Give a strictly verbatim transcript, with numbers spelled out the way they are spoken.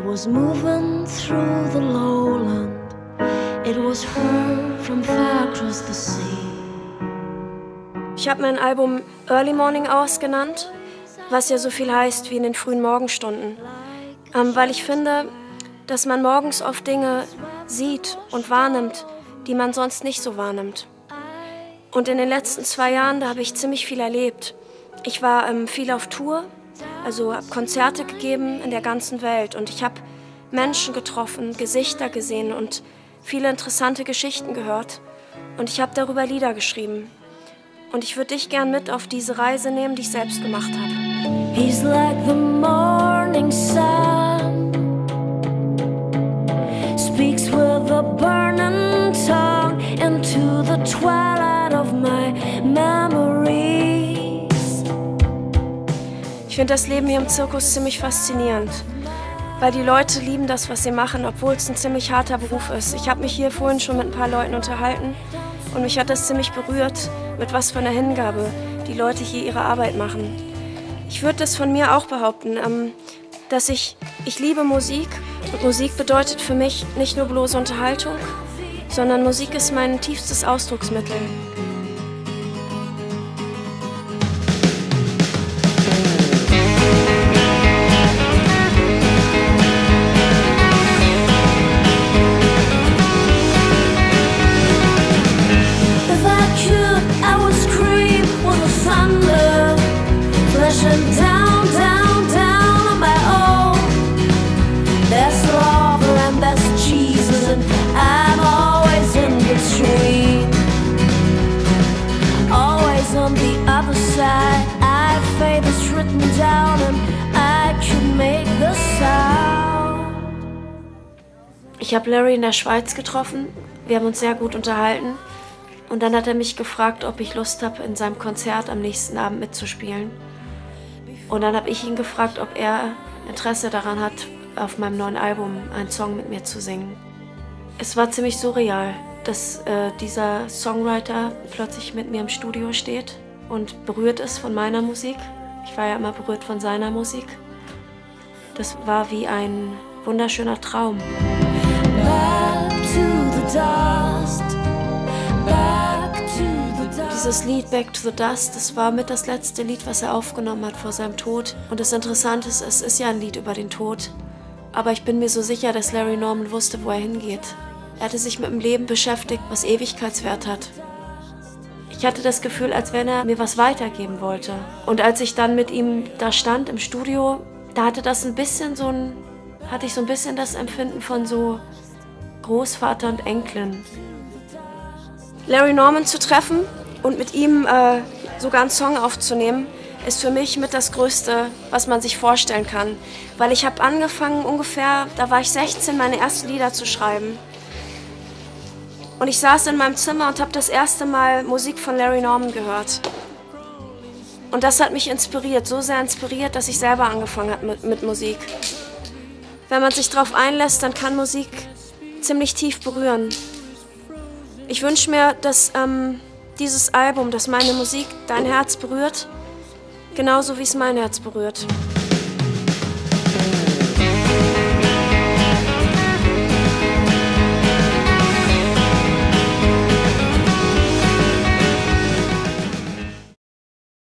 was moving through the lowland. It was her from far across the sea. Ich habe mein Album Early Morning Hours genannt, was ja so viel heißt wie in den frühen Morgenstunden. Ähm, weil ich finde, dass man morgens oft Dinge sieht und wahrnimmt, die man sonst nicht so wahrnimmt. Und in den letzten zwei Jahren, da habe ich ziemlich viel erlebt. Ich war ähm, viel auf Tour, also habe Konzerte gegeben in der ganzen Welt. Und ich habe Menschen getroffen, Gesichter gesehen und viele interessante Geschichten gehört. Und ich habe darüber Lieder geschrieben. Und ich würde dich gern mit auf diese Reise nehmen, die ich selbst gemacht habe. He's like the morning sun, speaks with a burning tongue into the twilight of my memories. Ich finde das Leben hier im Zirkus ziemlich faszinierend, weil die Leute lieben das, was sie machen, obwohl es ein ziemlich harter Beruf ist. Ich habe mich hier vorhin schon mit ein paar Leuten unterhalten und mich hat das ziemlich berührt, mit was für einer Hingabe die Leute hier ihre Arbeit machen. Ich würde das von mir auch behaupten, ähm, dass ich, ich liebe Musik und Musik bedeutet für mich nicht nur bloße Unterhaltung, sondern Musik ist mein tiefstes Ausdrucksmittel. Down, down, down on my own. There's lava and there's Jesus, and I'm always in between. Always on the other side. I fate is written down, and I can make the sound. Ich habe Larry in der Schweiz getroffen. Wir haben uns sehr gut unterhalten. Und dann hat er mich gefragt, ob ich Lust habe, in seinem Konzert am nächsten Abend mitzuspielen. Und dann habe ich ihn gefragt, ob er Interesse daran hat, auf meinem neuen Album einen Song mit mir zu singen. Es war ziemlich surreal, dass äh, dieser Songwriter plötzlich mit mir im Studio steht und berührt ist von meiner Musik. Ich war ja immer berührt von seiner Musik. Das war wie ein wunderschöner Traum. Back to the dust. Back to the dust. Dieses Lied Back to the Dust, das war mit das letzte Lied, was er aufgenommen hat vor seinem Tod. Und das Interessante ist, es ist ja ein Lied über den Tod. Aber ich bin mir so sicher, dass Larry Norman wusste, wo er hingeht. Er hatte sich mit dem Leben beschäftigt, was Ewigkeitswert hat. Ich hatte das Gefühl, als wenn er mir was weitergeben wollte. Und als ich dann mit ihm da stand im Studio, da hatte das ein bisschen so ein, hatte ich so ein bisschen das Empfinden von so Großvater und Enkelin. Larry Norman zu treffen und mit ihm äh, sogar einen Song aufzunehmen, ist für mich mit das Größte, was man sich vorstellen kann. Weil ich habe angefangen ungefähr, da war ich sechzehn, meine ersten Lieder zu schreiben. Und ich saß in meinem Zimmer und habe das erste Mal Musik von Larry Norman gehört. Und das hat mich inspiriert, so sehr inspiriert, dass ich selber angefangen habe mit, mit Musik. Wenn man sich darauf einlässt, dann kann Musik ziemlich tief berühren. Ich wünsche mir, dass ähm, dieses Album, dass meine Musik dein Herz berührt, genauso wie es mein Herz berührt.